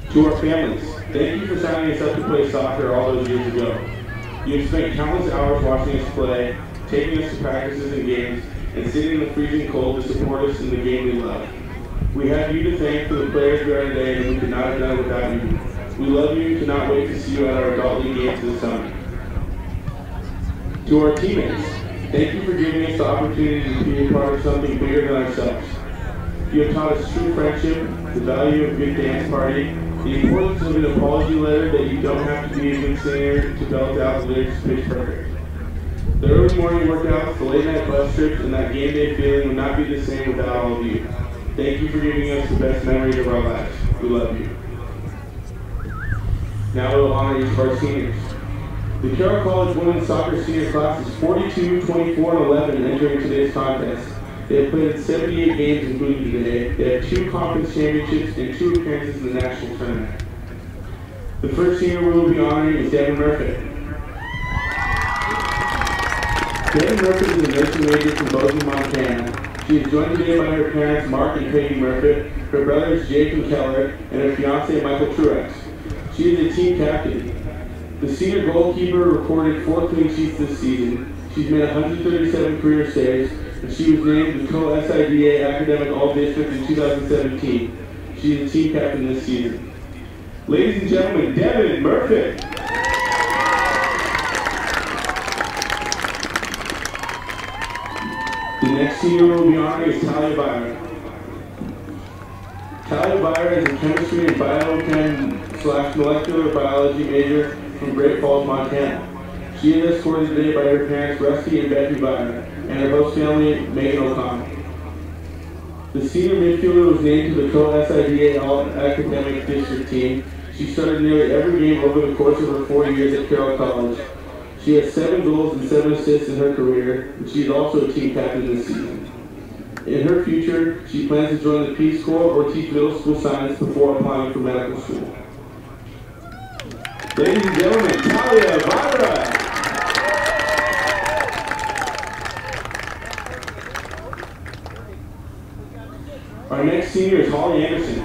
To our families, thank you for signing us up to play soccer all those years ago. You have spent countless hours watching us play, taking us to practices and games, and sitting in the freezing cold to support us in the game we love. We have you to thank for the players we are today, and we could not have done it without you. We love you and cannot wait to see you at our adult league games this summer. To our teammates, thank you for giving us the opportunity to be a part of something bigger than ourselves. You have taught us true friendship, the value of a good dance party, the importance of an apology letter that you don't have to be a good singer to belt out the lyrics pitch perfect. The early morning workouts, the late night bus trips, and that game day feeling would not be the same without all of you. Thank you for giving us the best memories of our lives. We love you. Now we will honor each of our seniors. The Carroll College women's soccer senior class is 42, 24, and 11 entering today's contest. They have played in 78 games including today. They have 2 conference championships and 2 appearances in the national tournament. The first senior we will be honoring is Devin Murphy. Devin Murphy is a nursing major from Bozeman, Montana. She is joined today by her parents Mark and Peggy Murphy, her brothers Jake and Keller, and her fiance Michael Truex. She is a team captain. The senior goalkeeper recorded 4 clean sheets this season. She's made 137 career saves, and she was named the Co-SIDA Academic All-District in 2017. She is the team captain this season. Ladies and gentlemen, Devin Murphy. The next senior we'll be honoring is Talia Byron. Talia Byron is a chemistry and biochem/molecular biology major from Great Falls, Montana. She is escorted today by her parents Rusty and Becky Byron and her host family Megan O'Connell. The senior midfielder was named to the Co-SIDA All-Academic District team. She started nearly every game over the course of her 4 years at Carroll College. She has 7 goals and 7 assists in her career, and she is also a team captain this season. In her future, she plans to join the Peace Corps or teach middle school science before applying for medical school. Ladies and gentlemen, Talia Byron. Our next senior is Holly Anderson.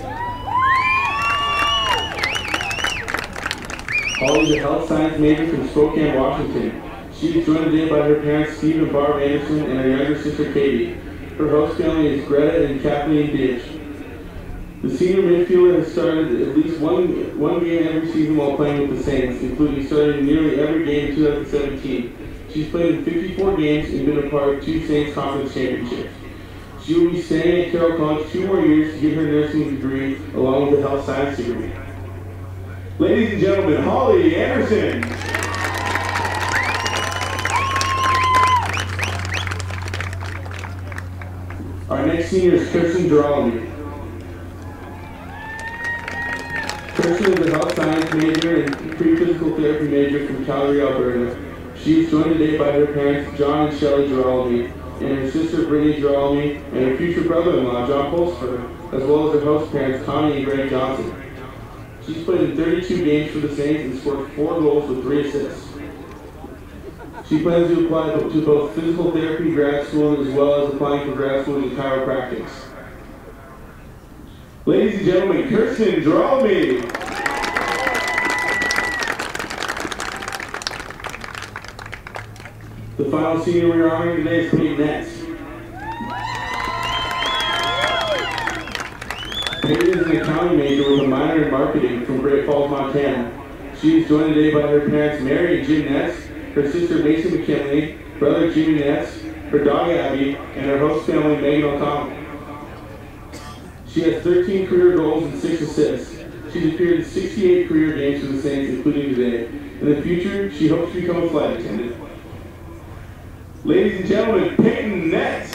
Holly is a health science major from Spokane, Washington. She is joined today by her parents Steve and Barb Anderson and her younger sister Katie. Her host family is Greta and Kathleen Ditch. The senior midfielder has started at least one game every season while playing with the Saints, including starting nearly every game in 2017. She's played in 54 games and been a part of 2 Saints Conference championships. She will be staying at Carroll College 2 more years to get her nursing degree along with a health science degree. Ladies and gentlemen, Holly Anderson. Our next senior is Kirsten Girolami. Kirsten is a health science major and pre-physical therapy major from Calgary, Alberta. She is joined today by her parents John and Shelley Girolami, and her sister Brittany Girolami, and her future brother-in-law John Pulsford, as well as her host parents Connie and Greg Johnson. She's played in 32 games for the Saints and scored 4 goals with 3 assists. She plans to apply to both physical therapy grad school as well as applying for grad school in chiropractics. Ladies and gentlemen, Kirsten Girolami. The final senior we are honoring today is Peyton Ness. Peyton is an accounting major with a minor in marketing from Great Falls, Montana. She is joined today by her parents Mary and Jim Ness, her sister Mason McKinley, brother Jimmy Ness, her dog Abby, and her host family Megan O'Connell. She has 13 career goals and 6 assists. She's appeared in 68 career games for the Saints, including today. In the future, she hopes to become a flight attendant. Ladies and gentlemen, Peyton Ness.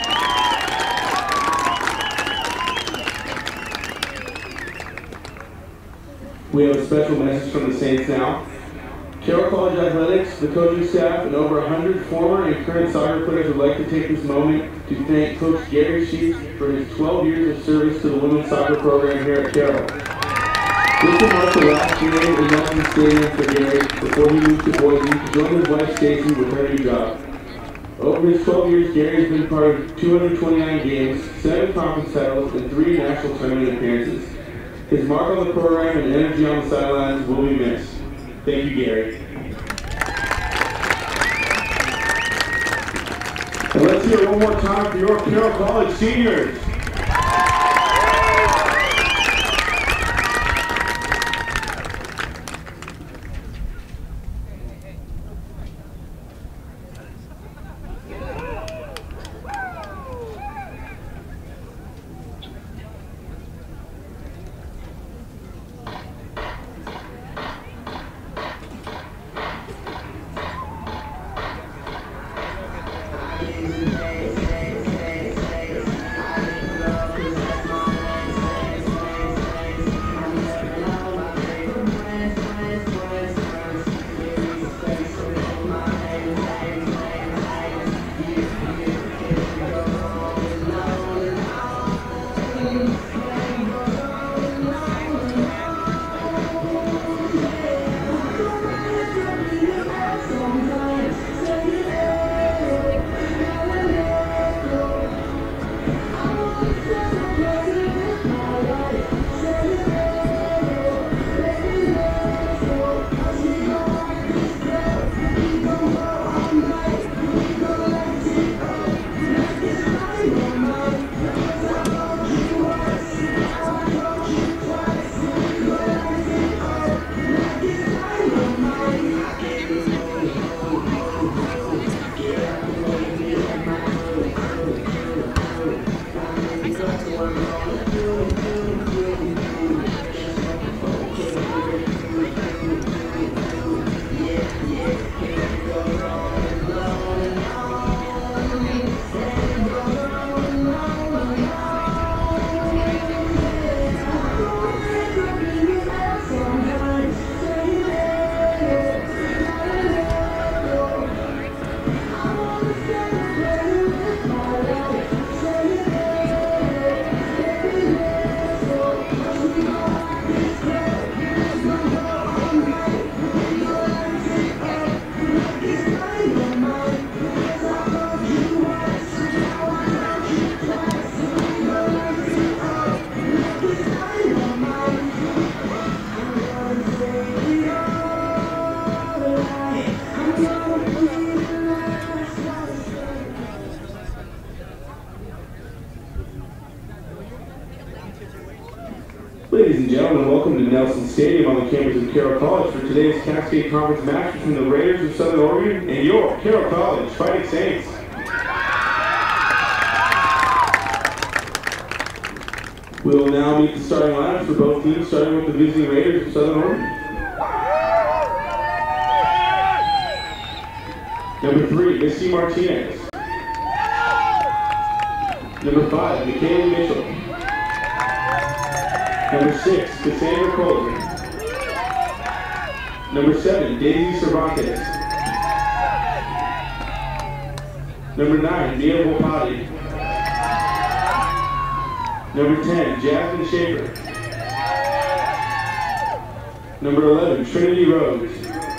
We have a special message from the Saints now. Carroll College Athletics, the coaching staff, and over 100 former and current soccer players would like to take this moment to thank Coach Gary Sheets for his 12 years of service to the women's soccer program here at Carroll. This will mark the last game in Nelson Stadium for Gary before he moved to Boise to join his wife Stacy with her new job. Over his 12 years, Gary has been part of 229 games, 7 conference titles, and 3 national tournament appearances. His mark on the program and energy on the sidelines will be missed. Thank you, Gary. And let's hear it one more time for your Carroll College seniors. Ladies and gentlemen, welcome to Nelson Stadium on the campus of Carroll College for today's Cascade Conference match between the Raiders of Southern Oregon and your Carroll College Fighting Saints. We will now meet the starting lineups for both teams, starting with the visiting Raiders of Southern Oregon. Number 3, Misty Martinez. Number 5, Michaela Mitchell. Number 6, Cassandra Colton. Number 7, Daisy Cervantes. Number 9, Nia Volpati. Number 10, Jasmine Schaefer. Number 11, Trinity Rose.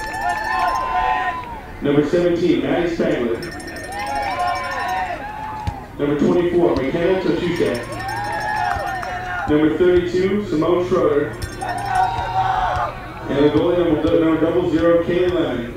Number 17, Maddie Spangler. Number 24, Michaela Tochuche. Number 32, Simone Schroeder. And the goalie number 00, Kaylee Lemon.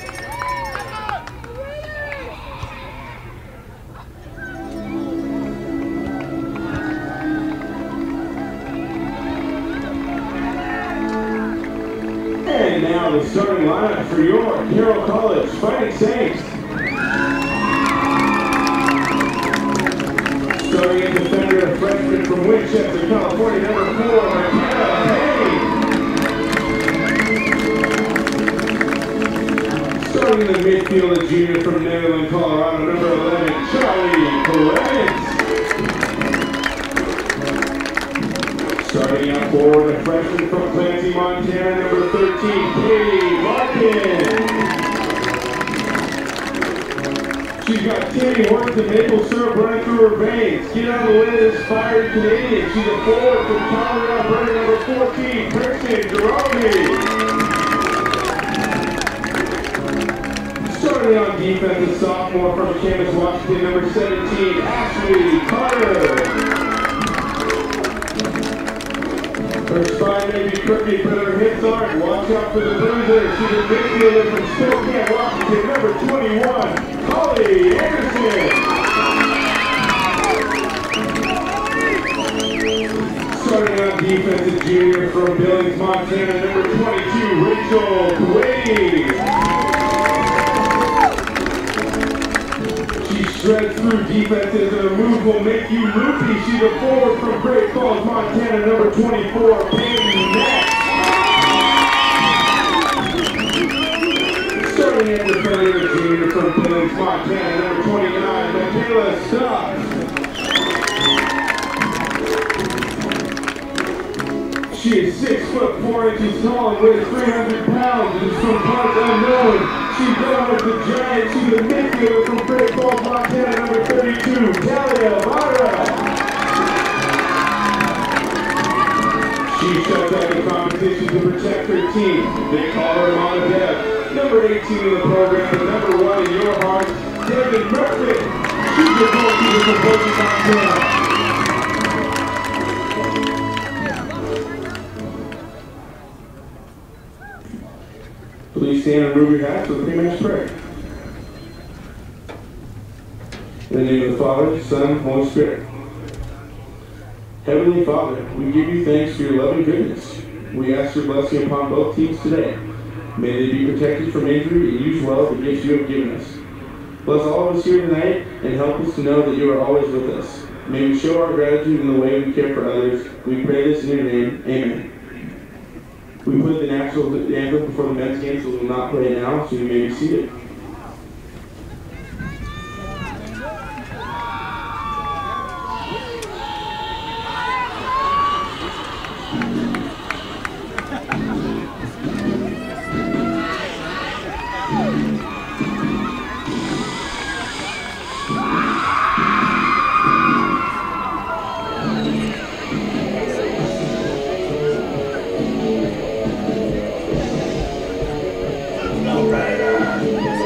And now the starting lineup for your Carroll College Fighting Saints. Starting at defender, a freshman from Winchester, California, number 4, McKenna Payne. Starting in the midfield, a junior from Netherland, Colorado, number 11, Charlie Perez. Starting out forward, a freshman from Clancy, Montana, number 13, Katie Larkin. She's got Tammy Worth and maple syrup running through her veins. Get out of the way of this fiery Canadian. She's a forward from Colorado, Alberta, number 14, Kristen Jerome. Starting on defense, a sophomore from Camas, Washington, number 17, Ashley Carter. Her spine may be crooked, but her hips aren't. Watch out for the bruiser. She's a midfielder from Spokane, Washington, number 21, Holly Anderson. Starting on defense, a junior from Billings, Montana, number 22, Rachel Kuwaiti. She shreds through defenses and her move will make you loopy. She's a forward from Great Falls, Montana, number 24, Peyton Neck. Starting at defender, a junior from Billings, Montana, number 29, Michaela Stubbs. She is 6'4" tall and weighs 300 pounds and is from parts unknown. She's known as the Giant. She's a midfielder from Great Falls, Montana, number 32, Talia Mara. She shuts out the competition to protect her team. They call her Mama Deb. Number 18 in the program, and number 1 in your heart, David Murphy. She's the goalkeeper from Boise, Montana. Please stand and remove your hats for the pre-match prayer. In the name of the Father, Son, and Holy Spirit. Heavenly Father, we give you thanks for your love and goodness. We ask your blessing upon both teams today. May they be protected from injury and use well the gifts you have given us. Bless all of us here tonight and help us to know that you are always with us. May we show our gratitude in the way we care for others. We pray this in your name. Amen. We put the national anthem before the men's game, so we will not play it now, so you may be seated. Raiders!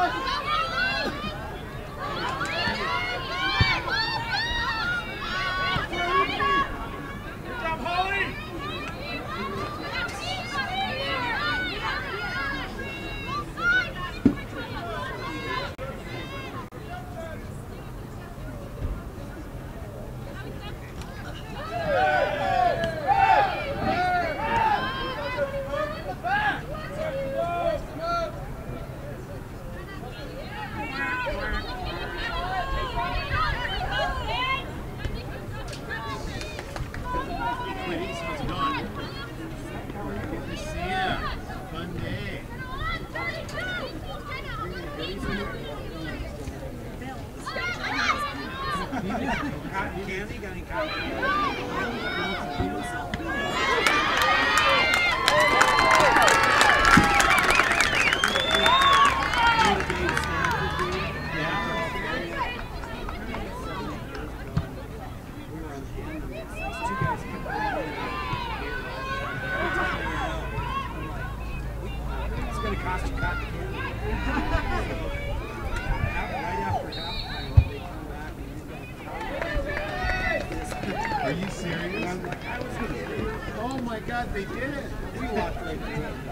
Are you serious? I'm like, I was kidding. Oh my God, they did. We walked right through it.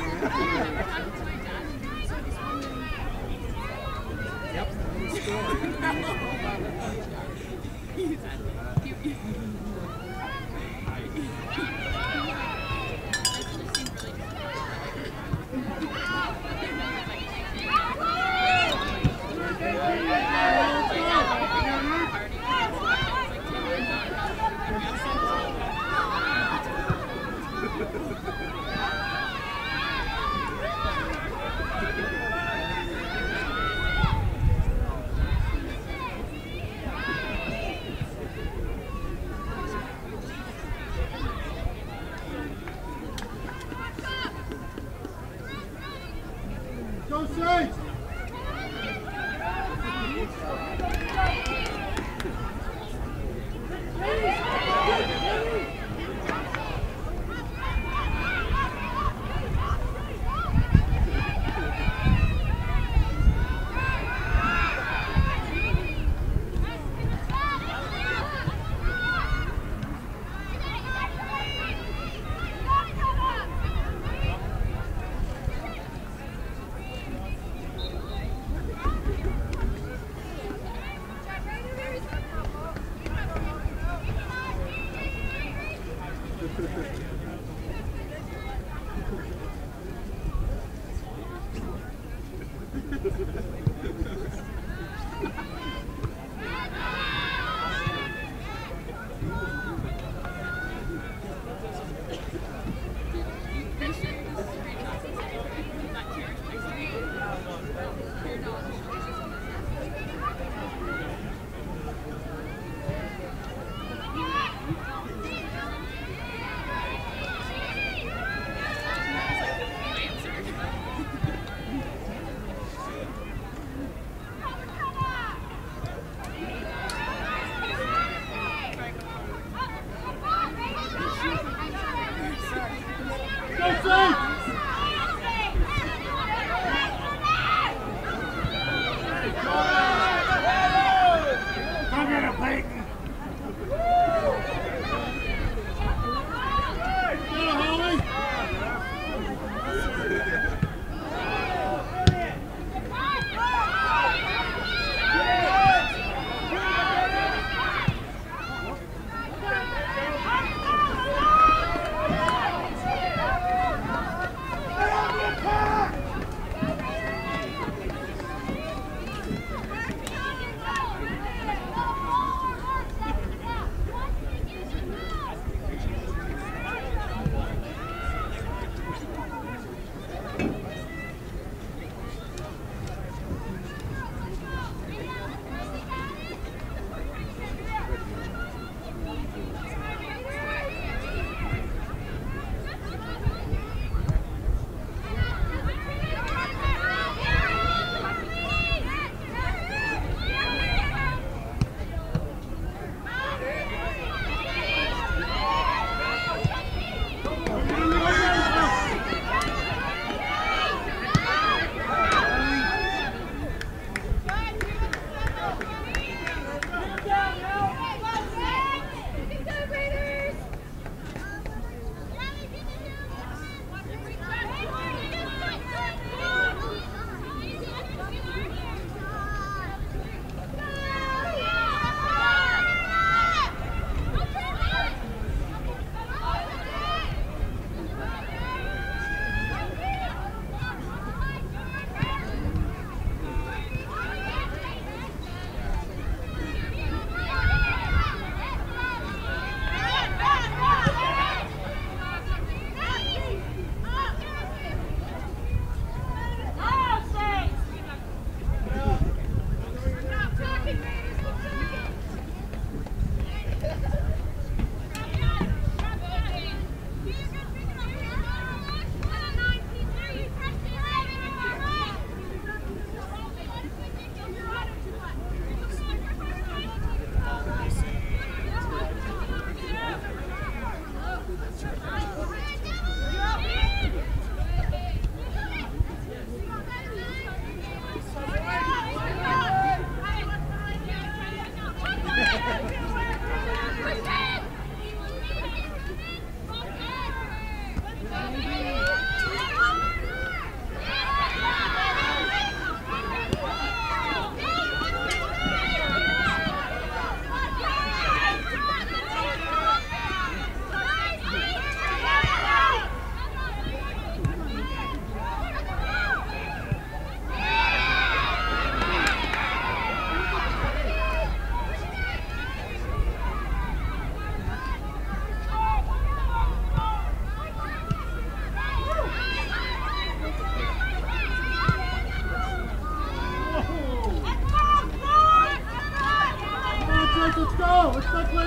Yep, the story. Go Saints!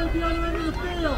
to the other end of the field.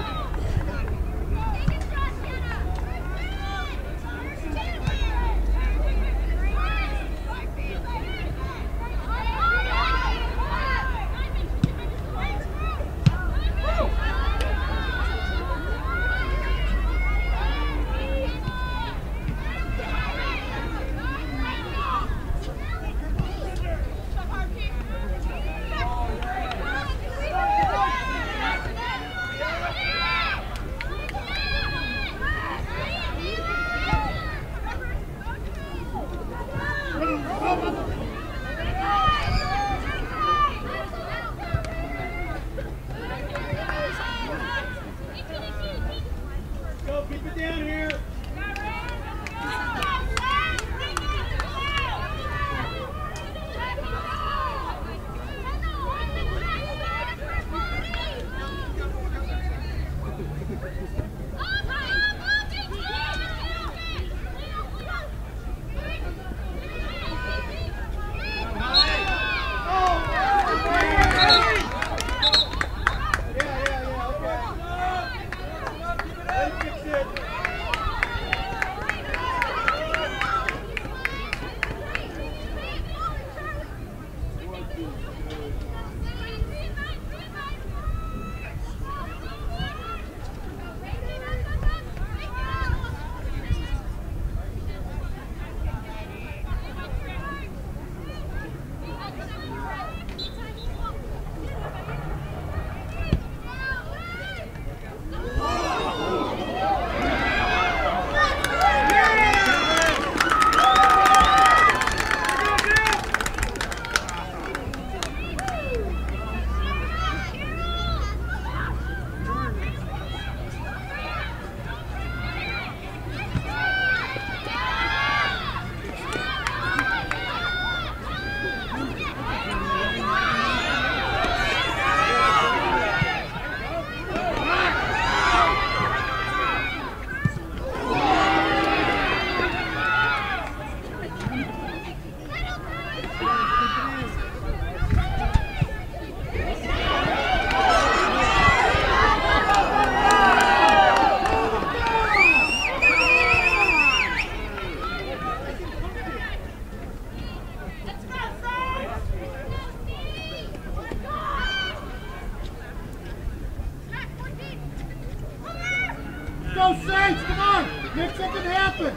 Go Saints, come on, make something happen.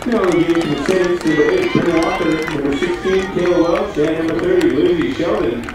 Penalty game to the Saints, number 8, Brennan Walker, number 16, Kayla Welch, and number 30, Lindsay Sheldon.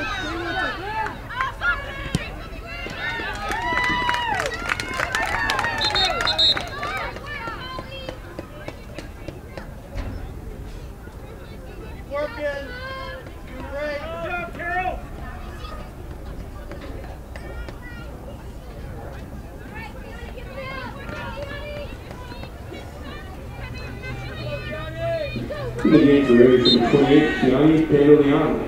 In the game for race number 28, Gianni Pedoliano.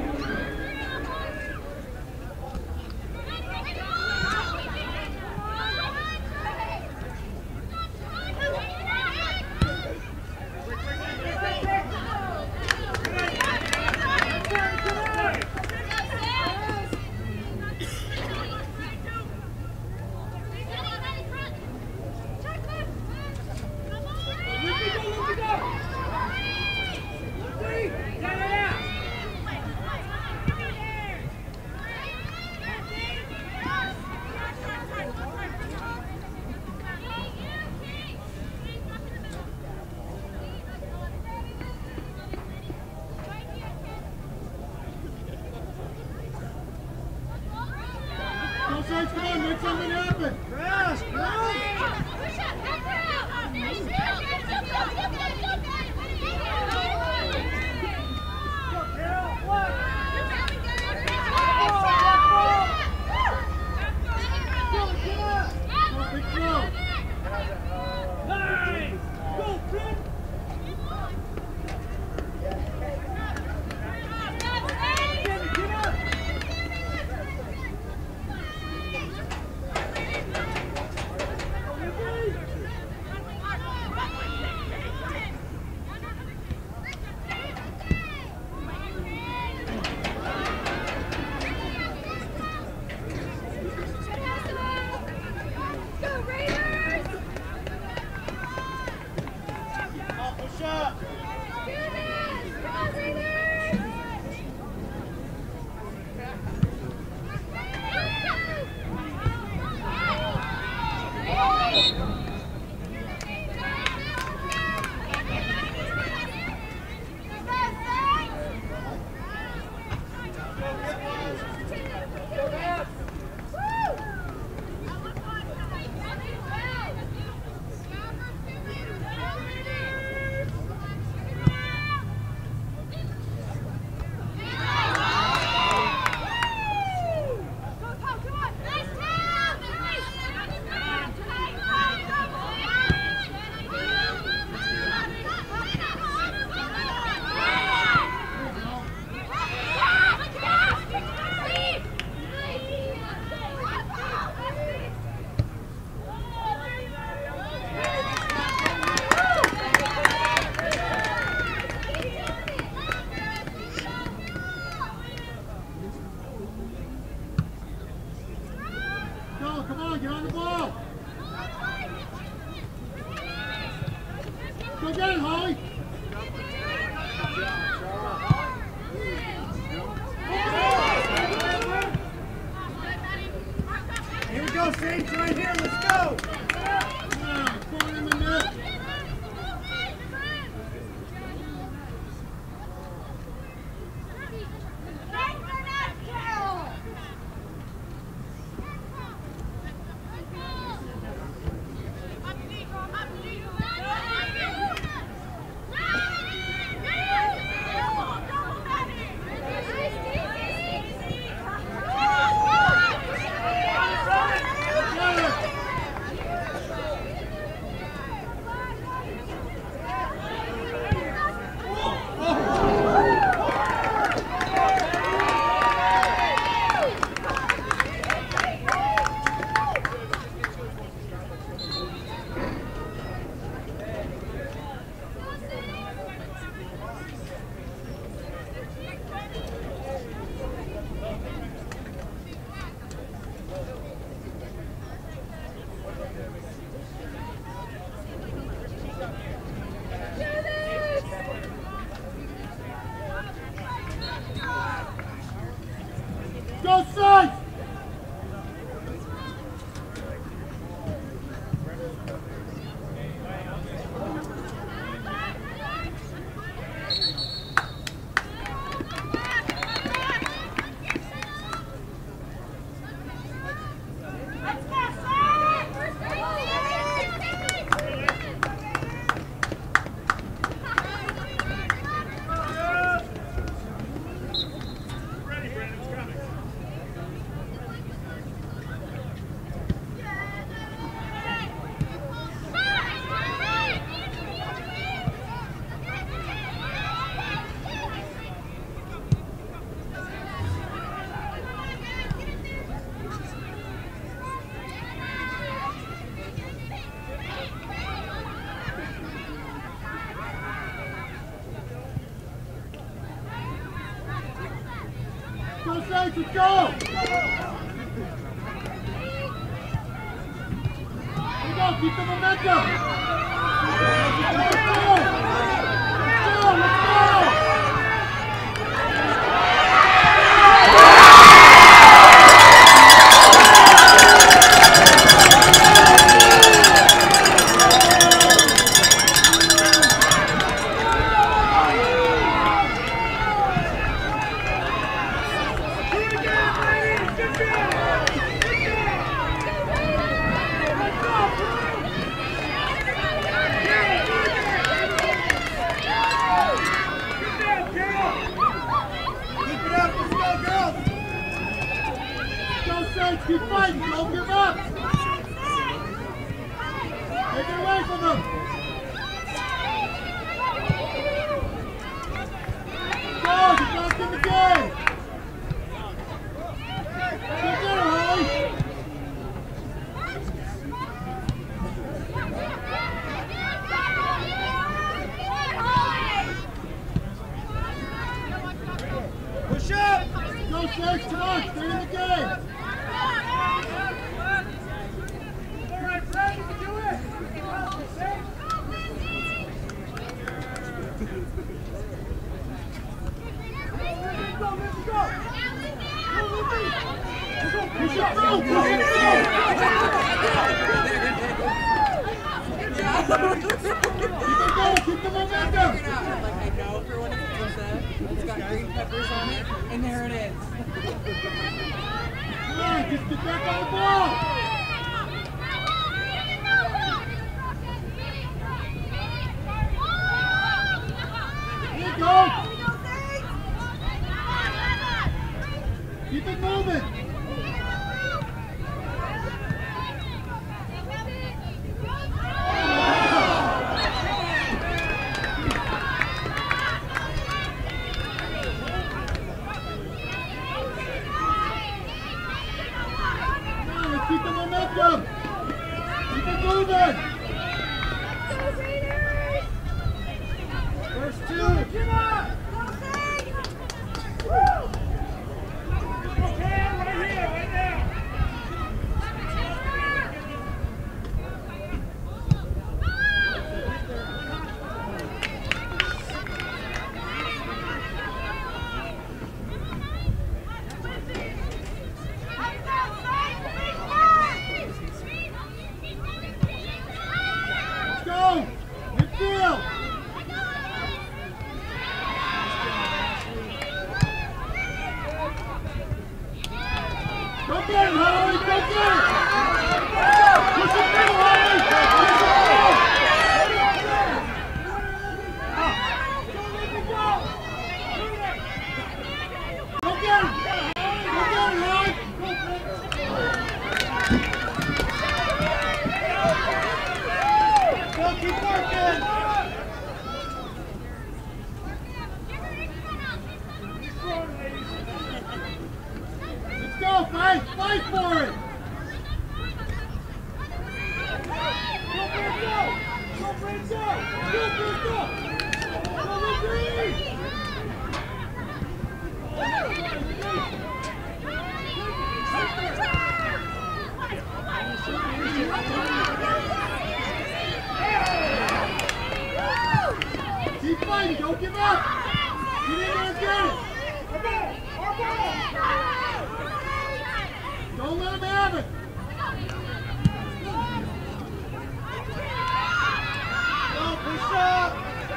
Saints, let's go! Here we go, keep the momentum! Let's go! Let's go! Keep fighting, don't give up! Take it away from them! Go, get back in the game! Get there, Holly! Push up! Go, Saints, come on, stay in the game! Keep the momentum! Like I know for when it's pizza, it's got green peppers on it, and there it is. Come on, just get back on the ball! Here you go! Keep it moving! Keep the momentum! Keep it moving! First two! Come on! Right here, right now! Go get it, Holly! Go get it! Push it through, Holly! Go get it! Go get it, Holly! Go keep working! Go, fight! Fight for it! Go, Brando! Go, Brando! Go, Brando! Go, Brando! Keep fighting! Don't give up! Get in there and get it! Don't let him have it! Go, push up!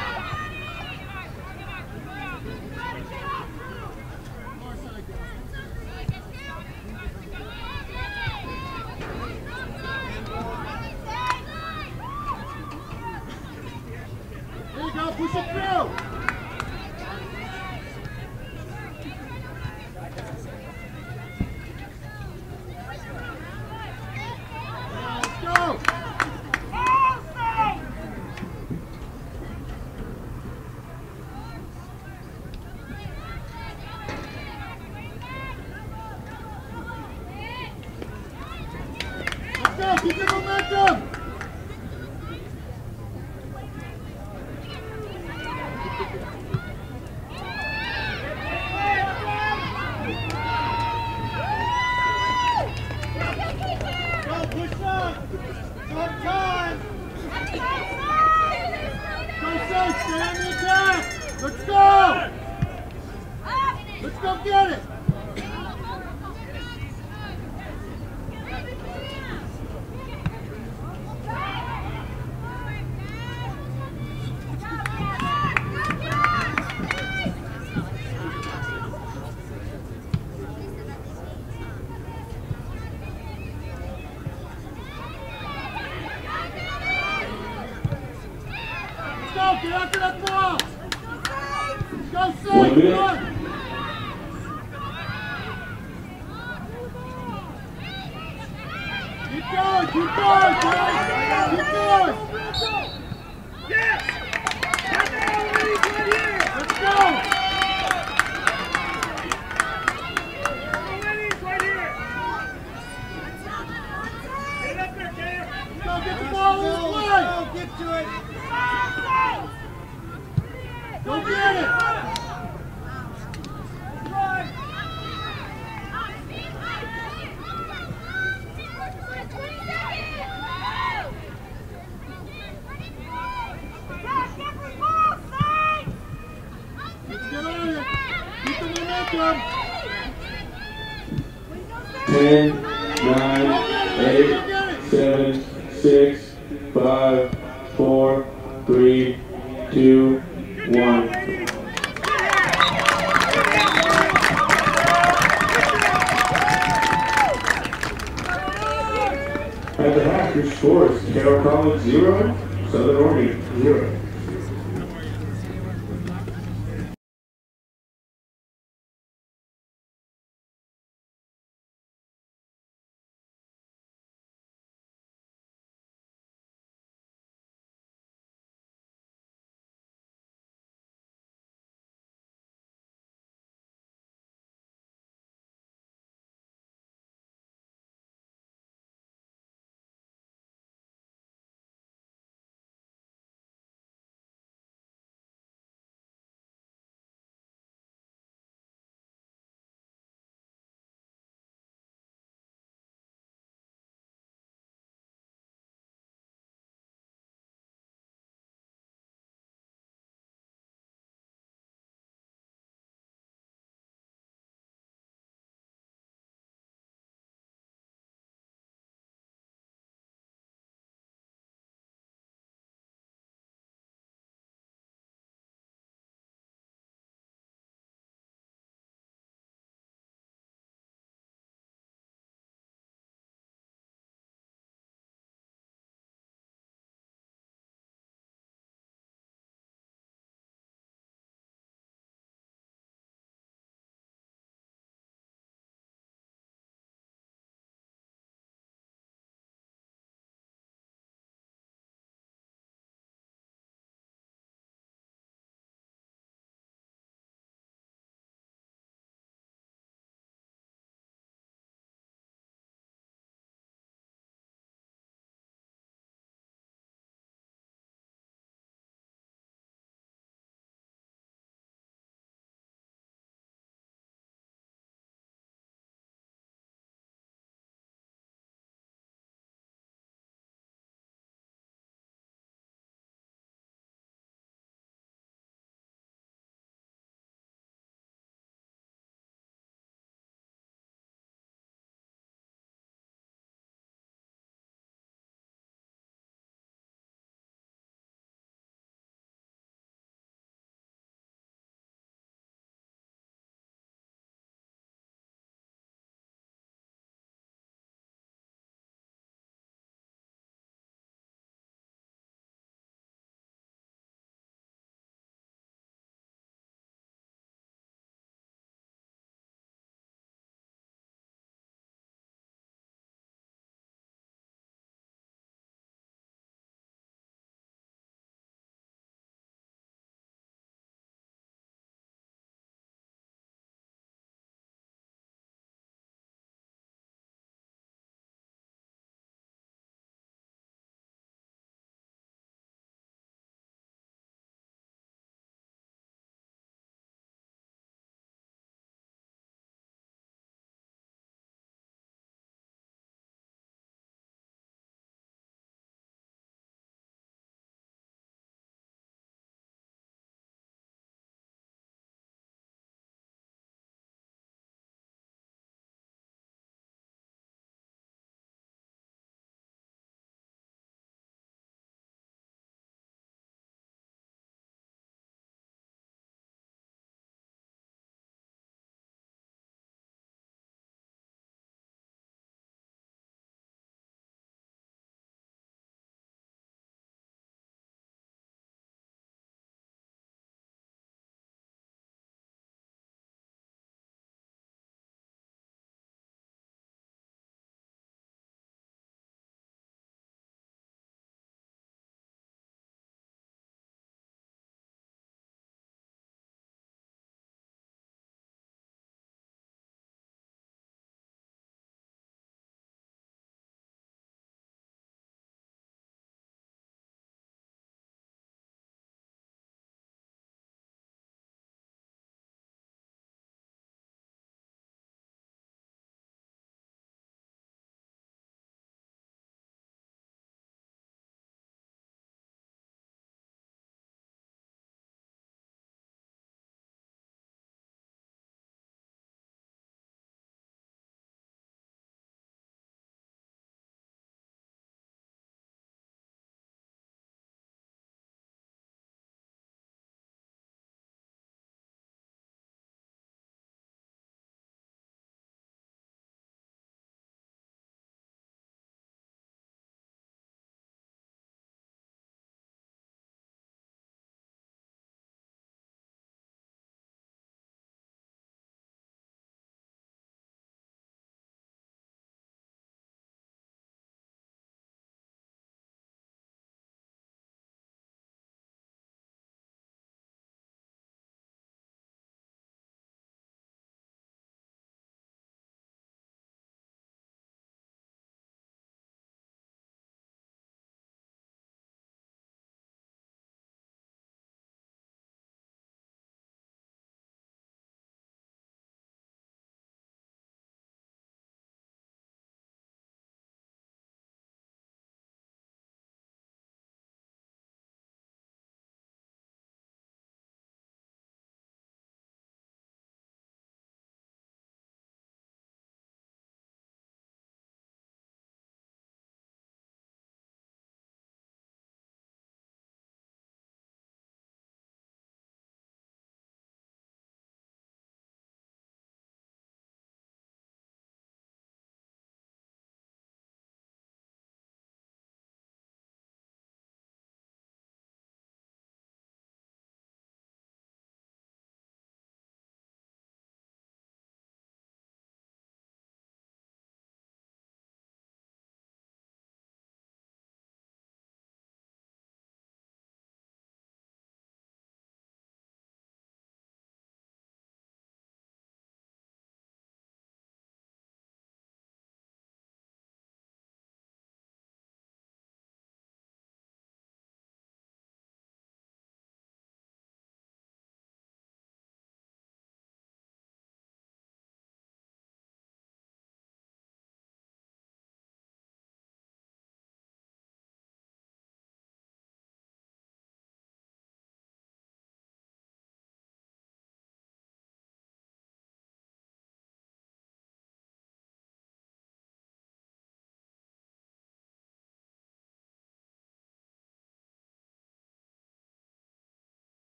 There you go, push it through! Keep the momentum! get after that ball! Go, 1 Sid! minute. Good! Keep going, Keep going! Yes! Let's go! Lenny's right here! Get it up there, Cam! Go, get the ball in play! Get to it! Go get it! Let's get on it! Keep the momentum! 10, 9, 8, 7, 6, 5, 4, 3, 2, 1. At the half, your score is Carroll College 0, Southern Oregon 0.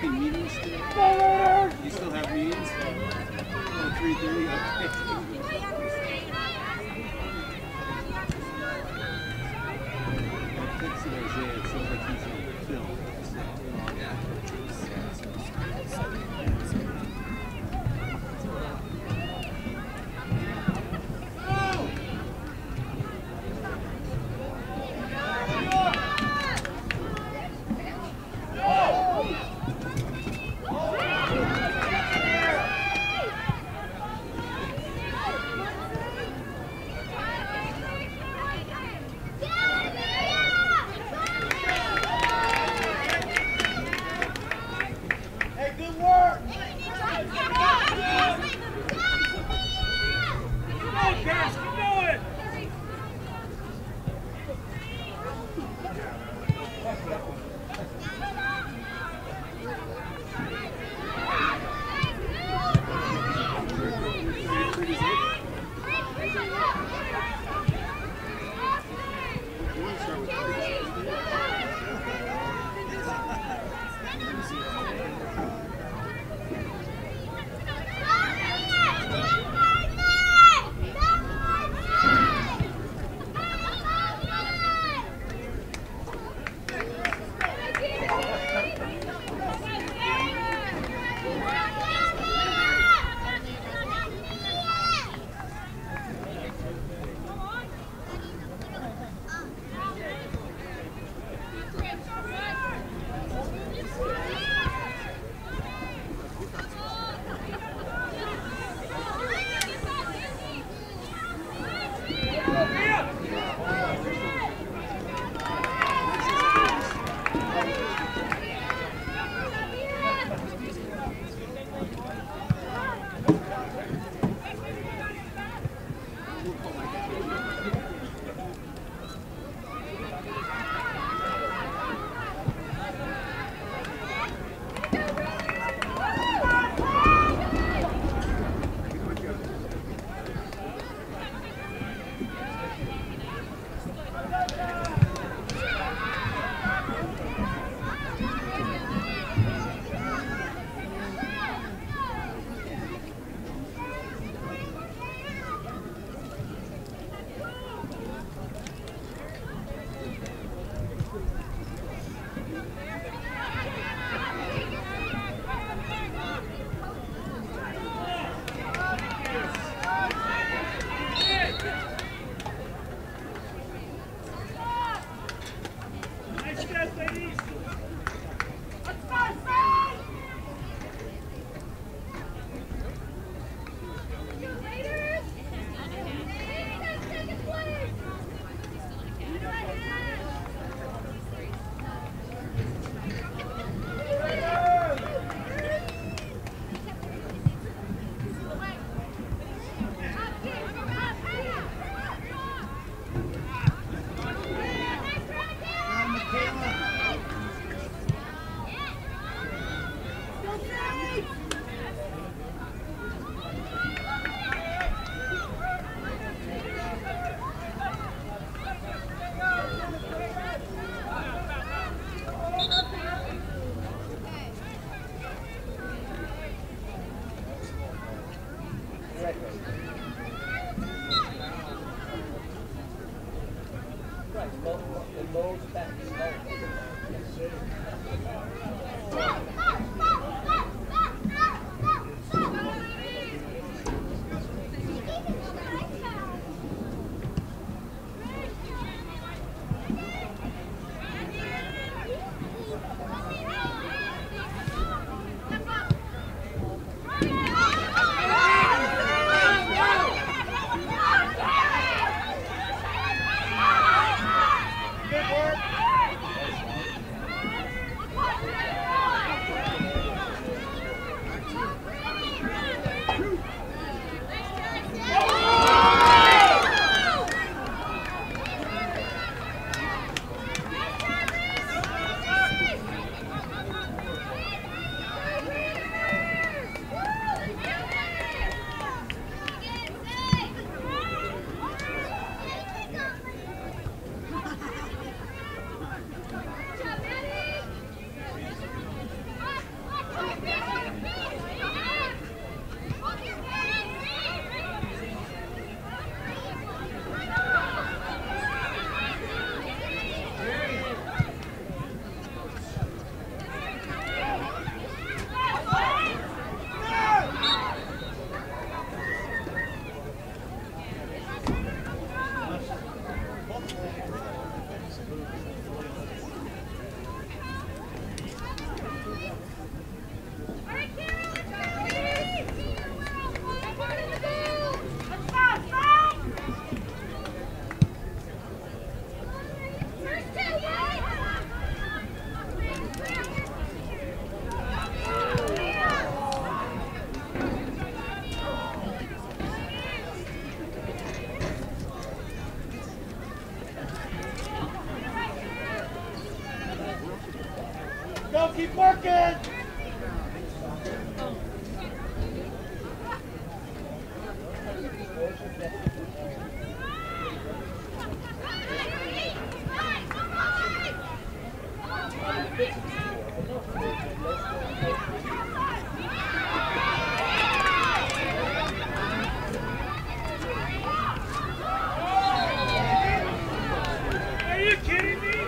taking meetings still? You still have meetings? Oh, 3:30? Okay. Thanks to Isaiah, it seems like he's on film. go, keep working! Are you kidding me?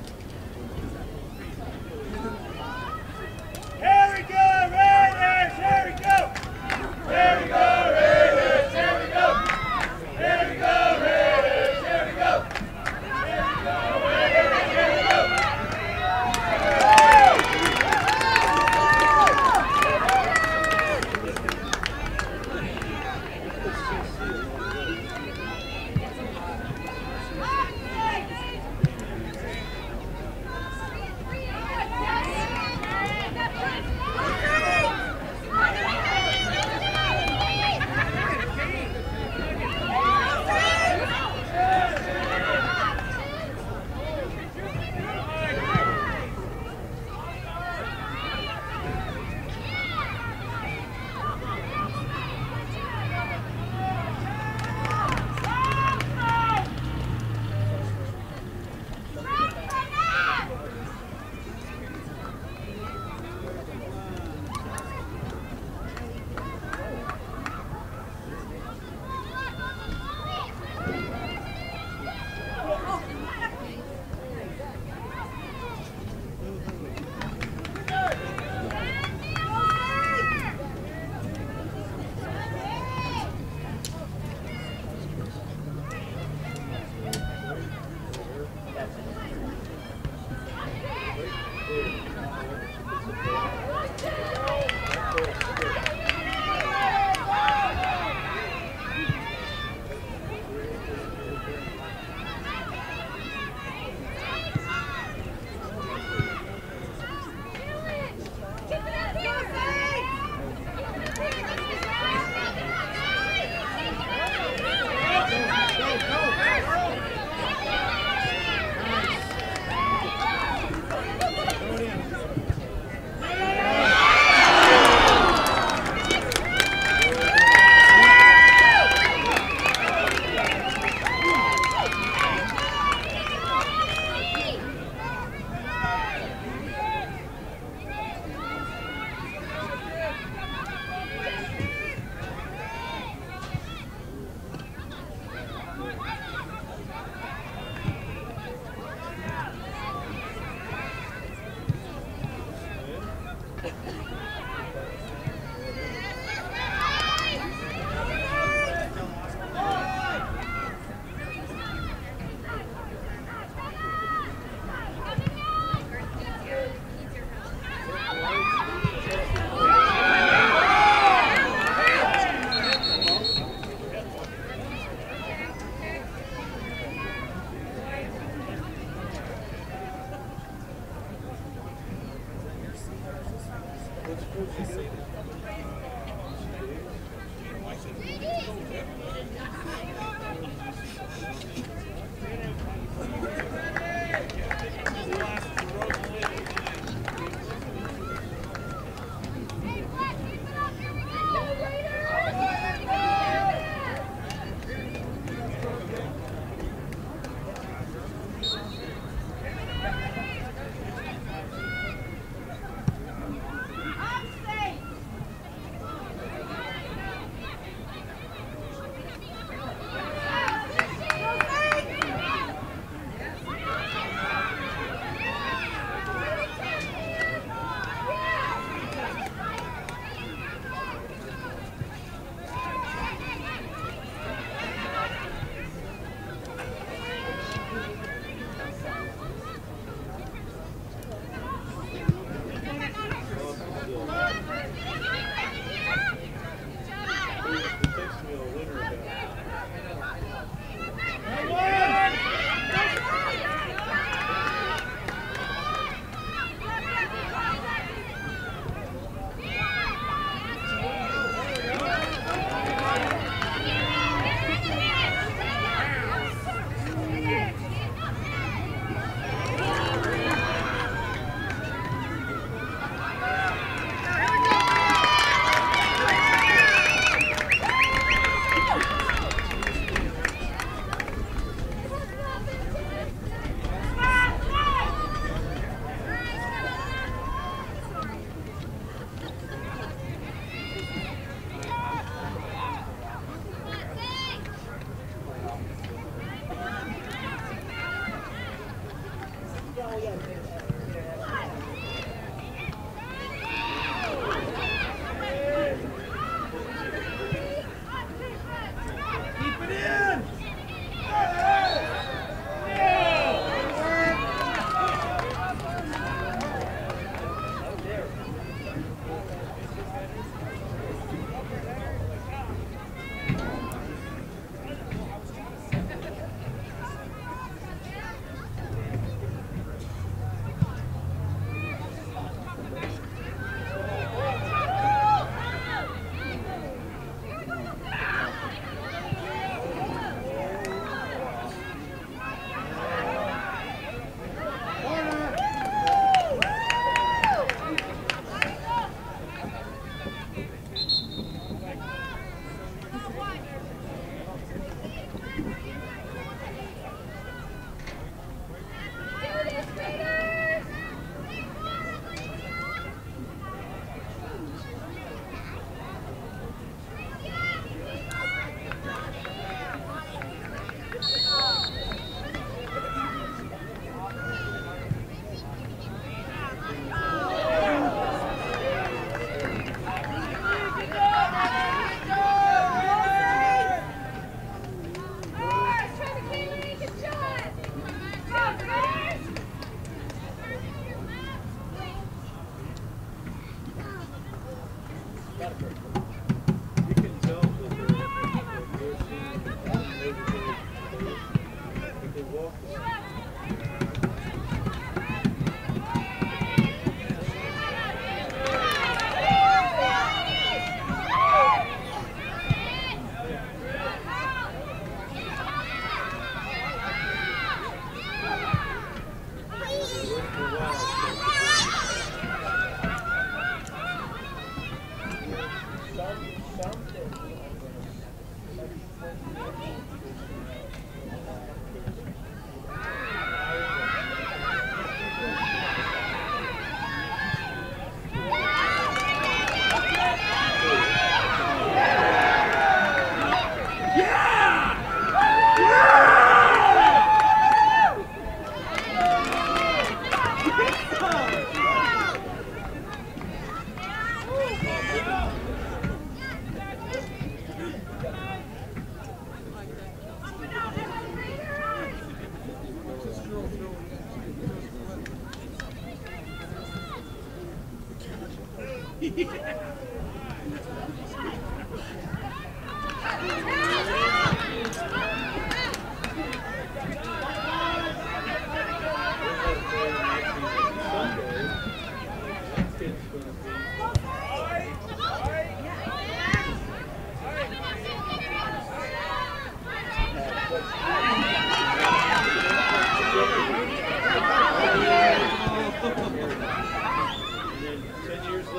Here we go, Raiders!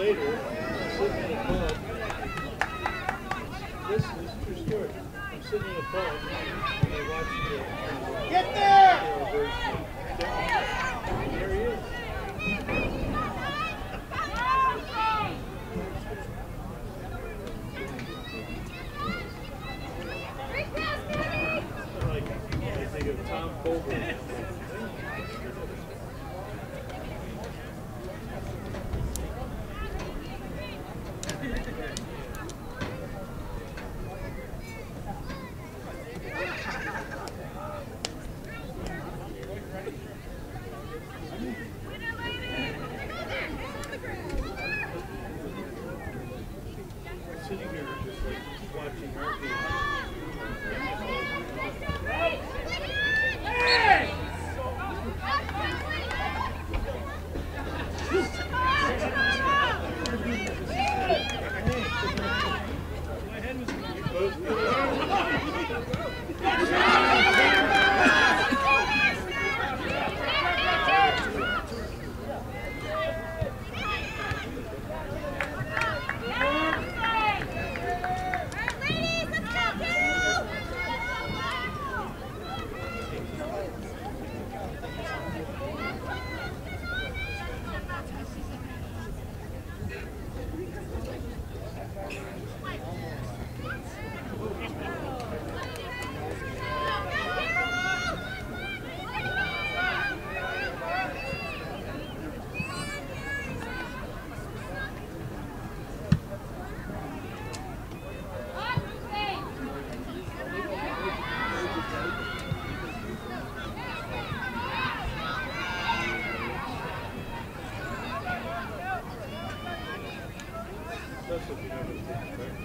later, I'm sitting in a pub. This is a true story. I'm sitting in a pub and I watch the Get there! and there he is. Like, I think of Tom Colbert. Sitting here just like watching our game. My head was going to be both. That's what you never think, right?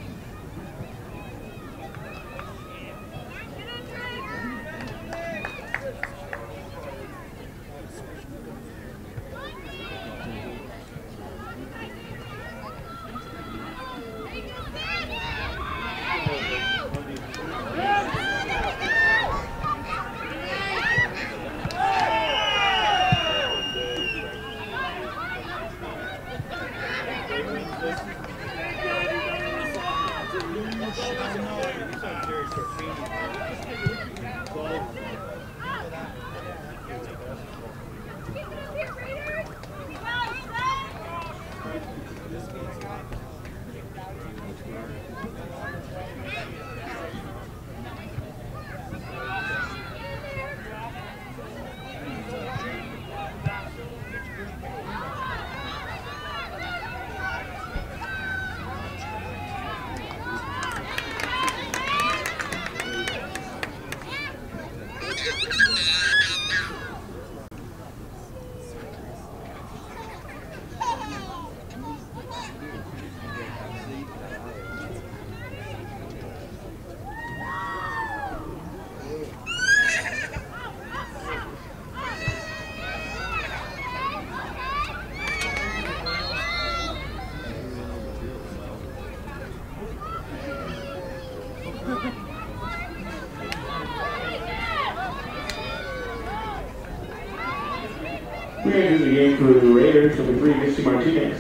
We're going to do the game for the Raiders, number 3, Misty Martinez.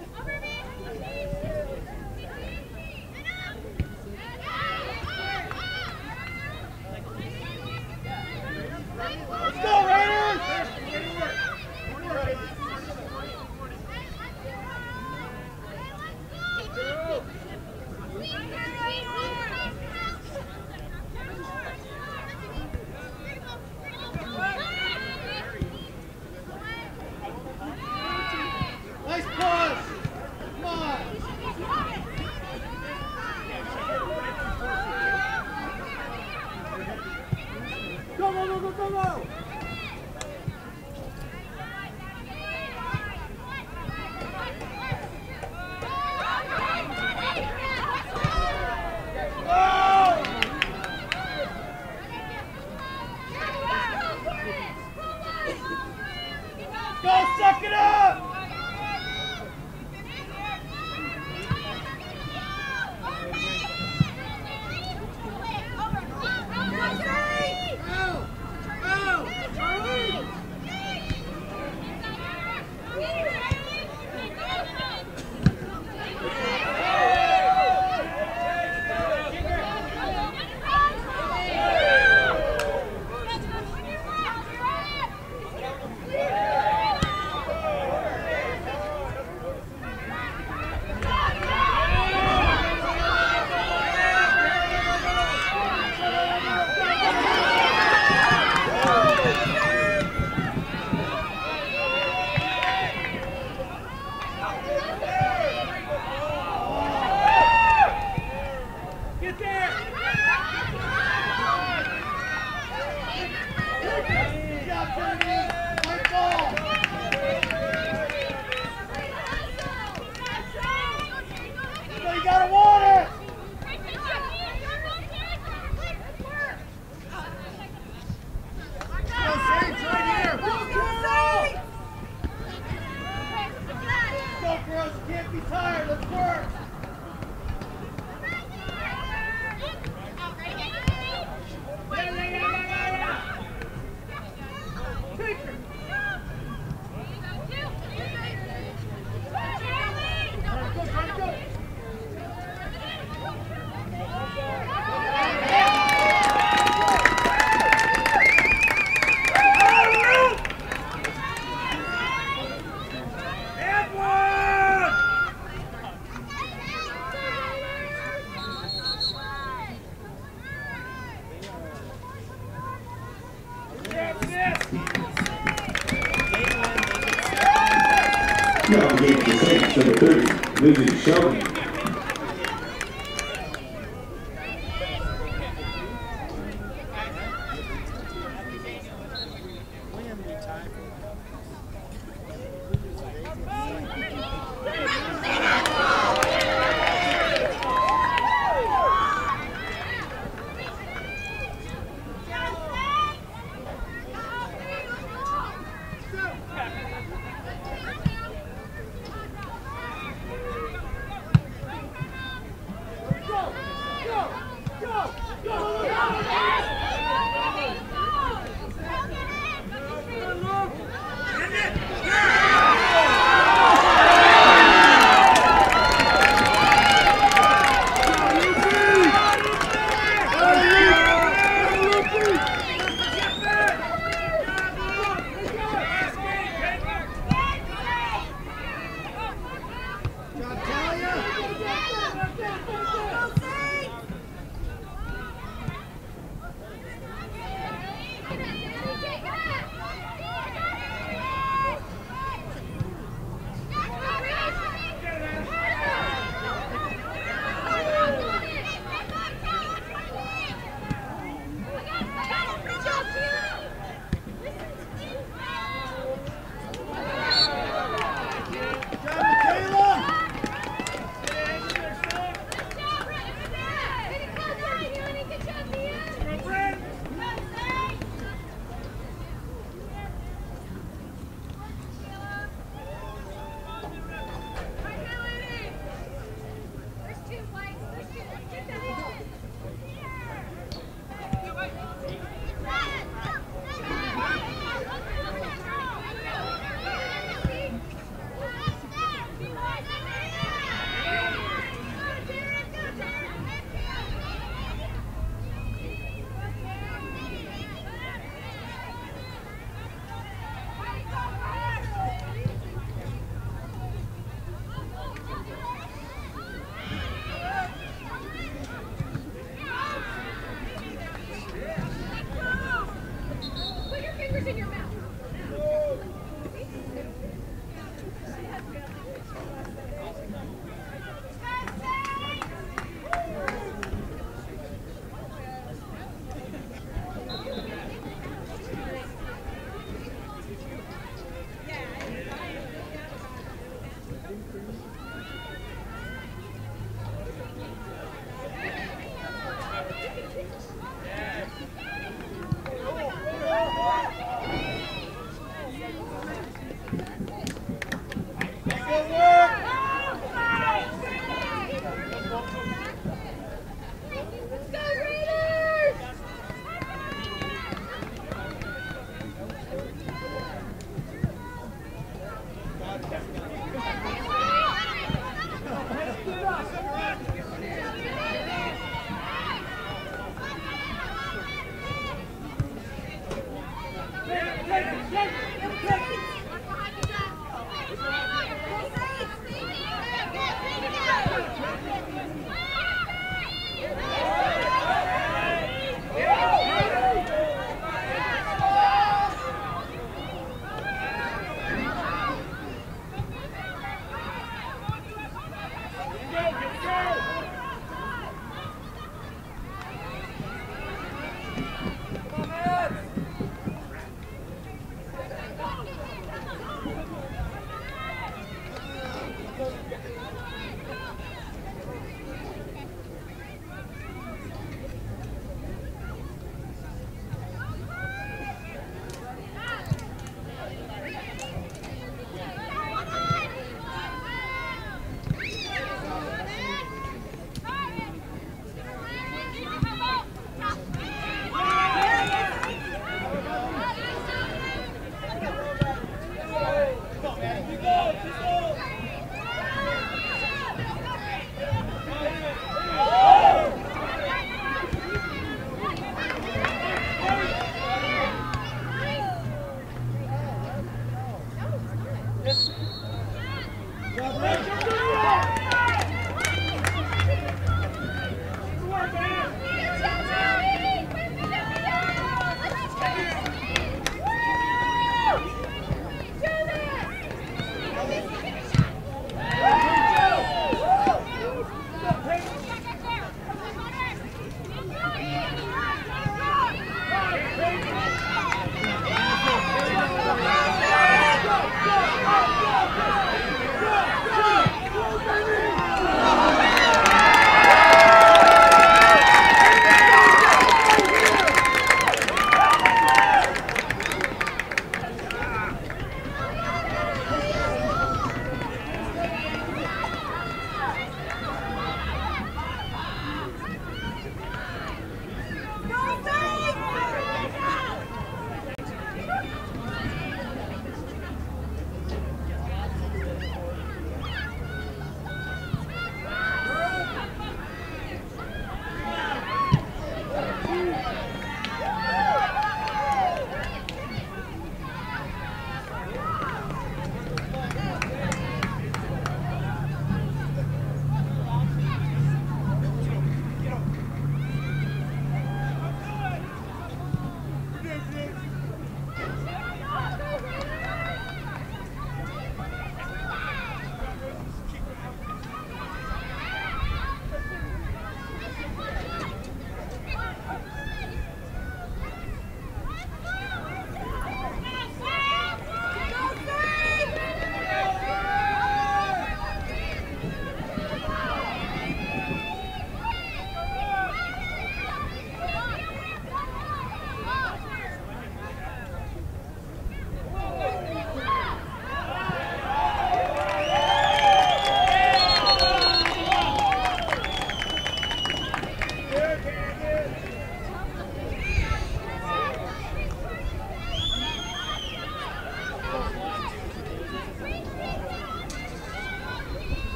Now game for the Saints, number 30, Lindsay Shelby.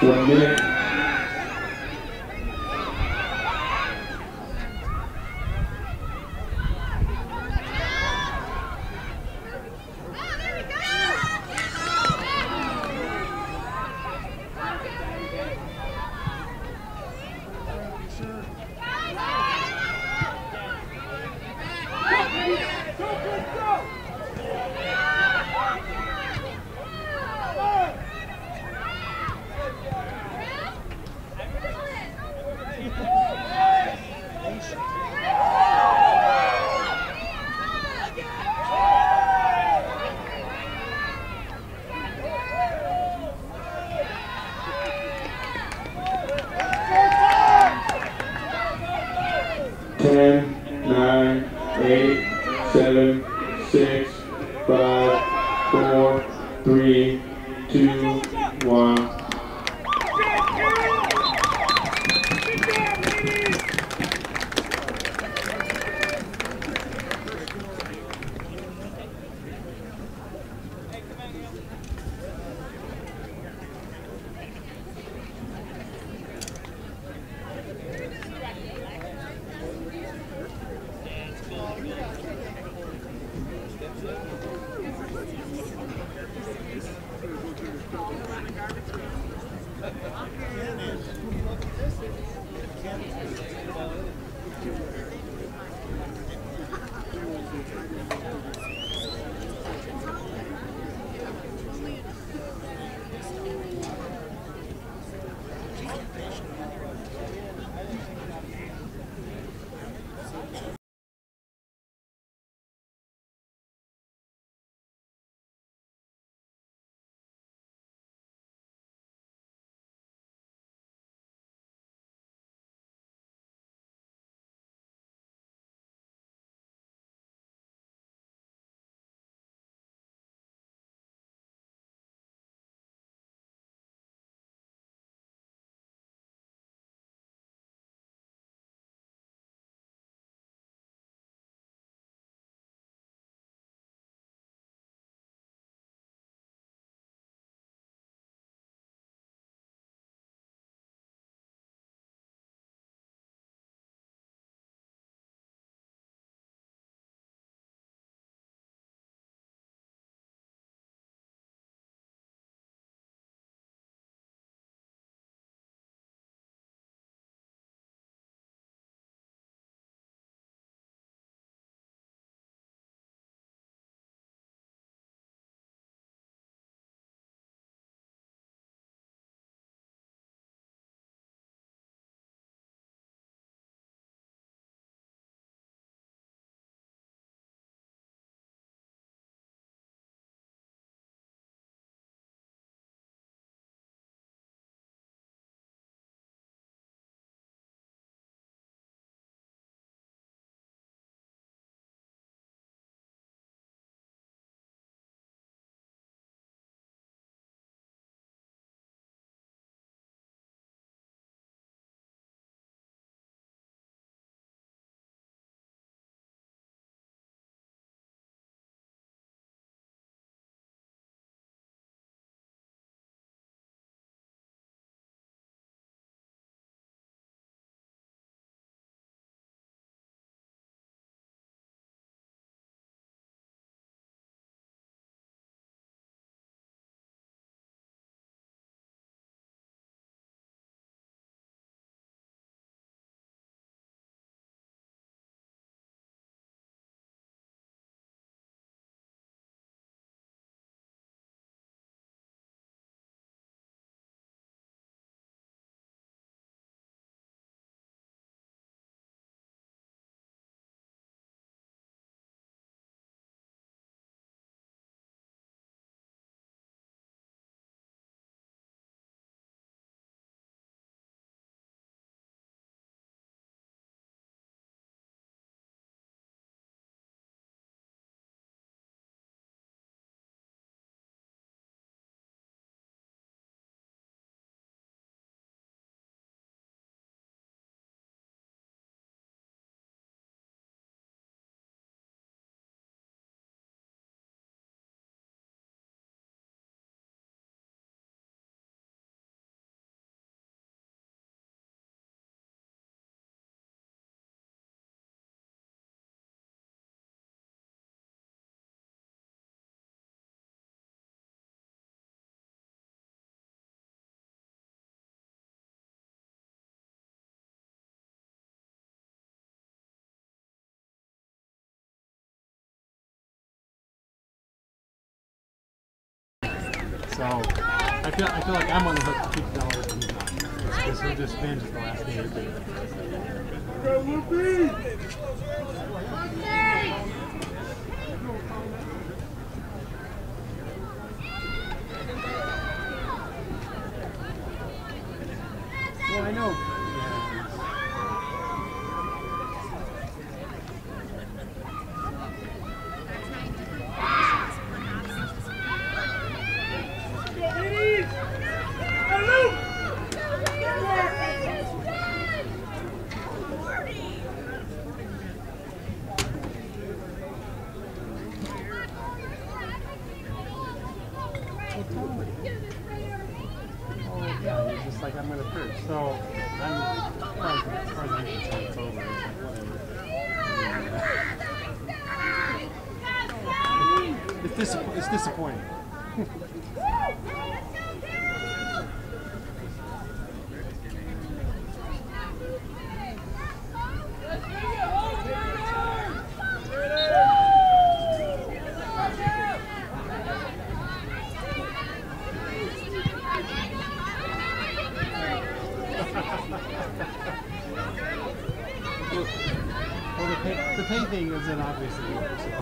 1 minute. Ten, nine, 8, 7, 6, 5, 4, 3, 2, 1. So I feel like I'm on the hook to keep the dollars and he's not. Because he'll just binge the last game or two. Well, I know. Like I'm gonna first, so I'm as far as I'm concerned, it's over. It's whatever. It's disappointing. Well, the pay thing isn't obviously over, so.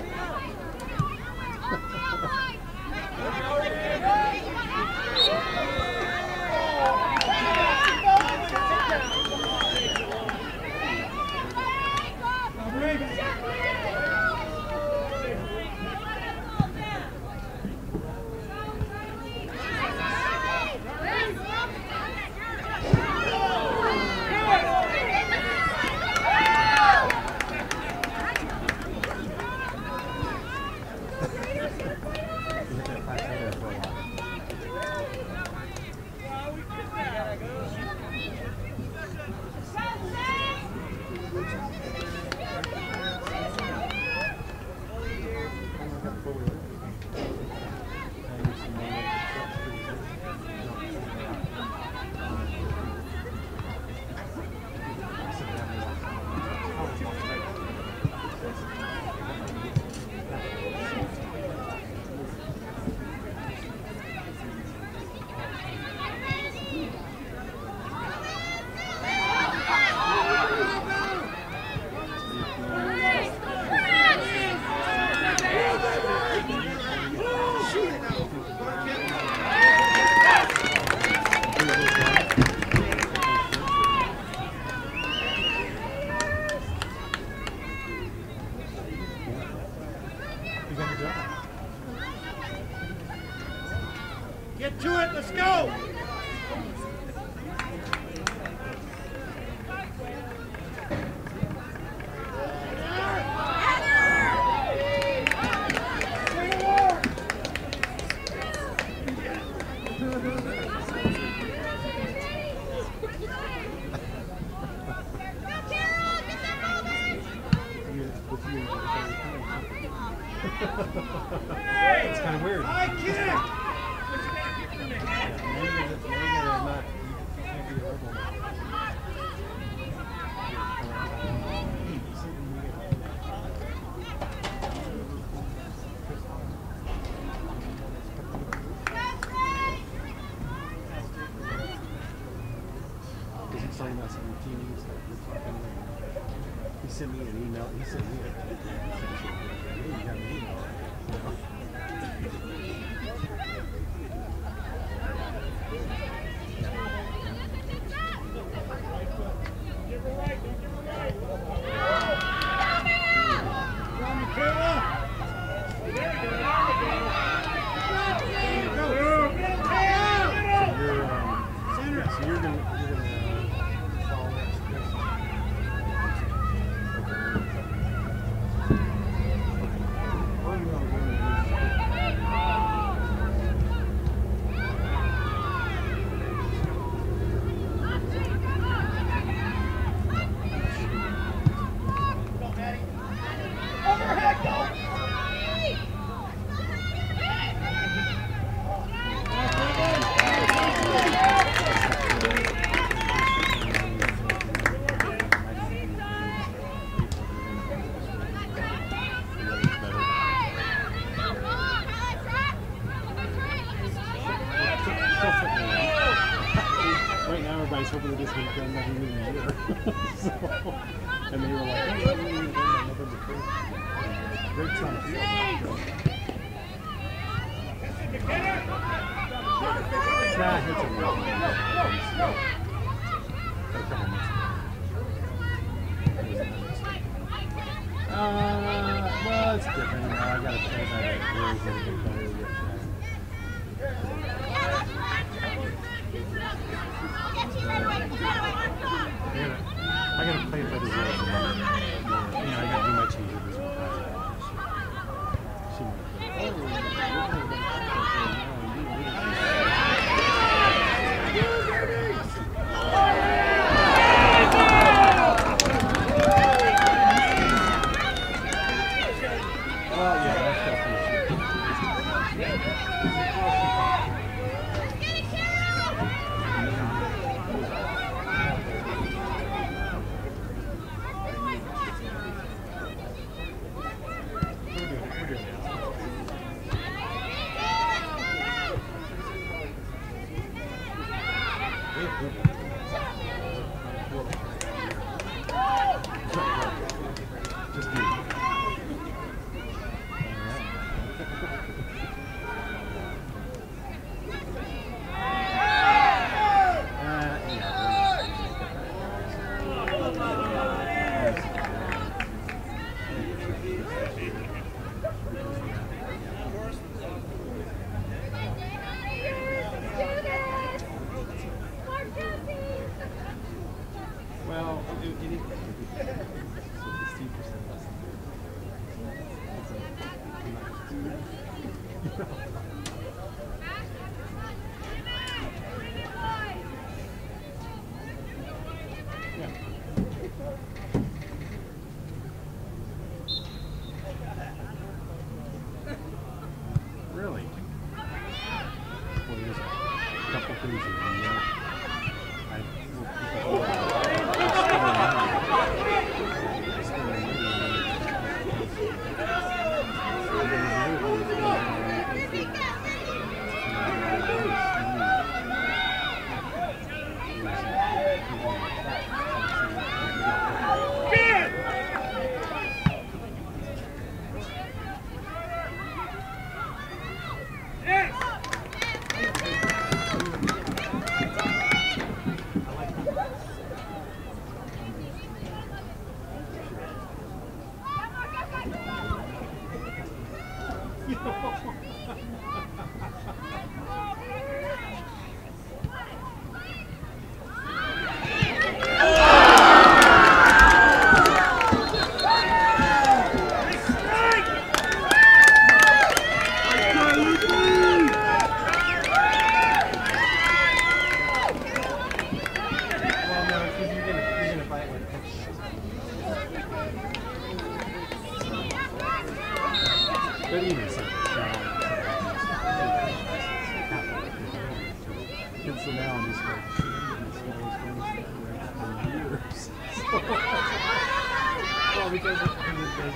Get to it, let's go! It's kind of weird. I can't! He sent me an email. He sent me you got an email. So you're gonna follow this. Or you want to go everybody's hoping that this gets done by the end of the year. So, and they were like, hey, we're going to be done by November 1st. Great time to feel. Nah, it's a real thing. A couple months ago. Well, it's different. You know, I got to try that rules a little bit better. I gotta play it by the rules. You know, I gotta do my changes. Really? Well, there's a couple things in here. But even so, and so now I'm just like, shit, this guy's going to for years. Well, because it doesn't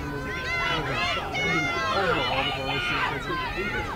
overall the policy doesn't do this.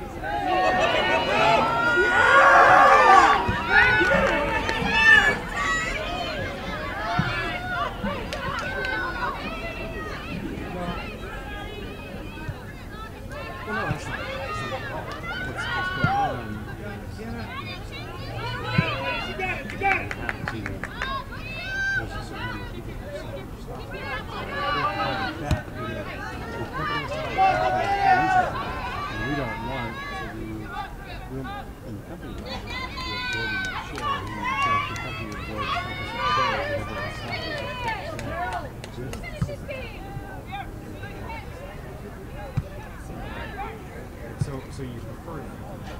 So you prefer it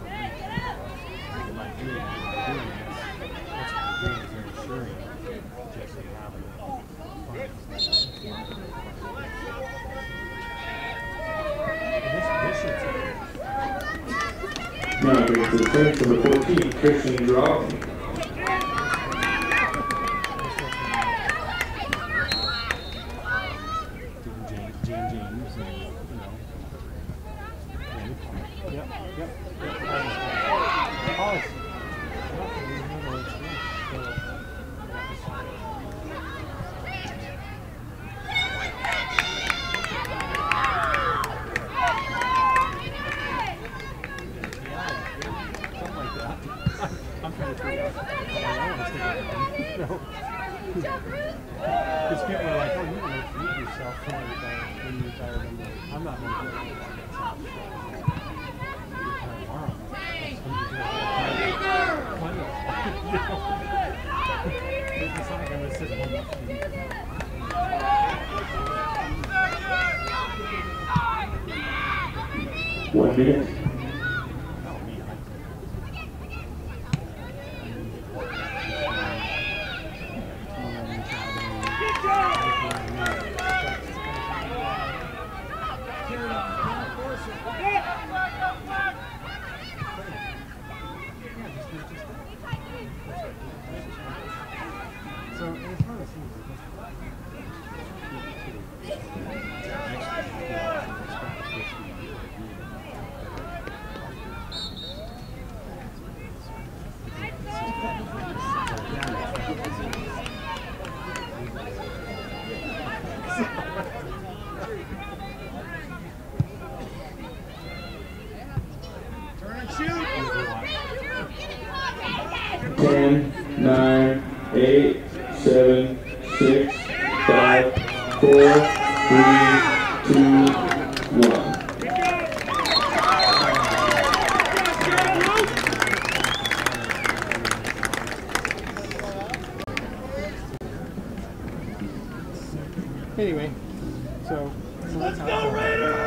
like doing this. That's what you're doing is you're ensuring just to have it fun. Now brings the defense of the 14th, Christian Drop. Yep. kind of freaked out. I want to stick around. Because people are like, oh, you want to feed yourself when you retire. And I'm like, I'm not going to do that. That's not true. You're kind of wow. That's when you do it. It's not like I'm going to sit home and feed. 1 minute. So it's one of those things. Turn and shoot. 10, 9, 8, 7, 6, 5, 4, 3, 2, 1. Anyway, so that's how.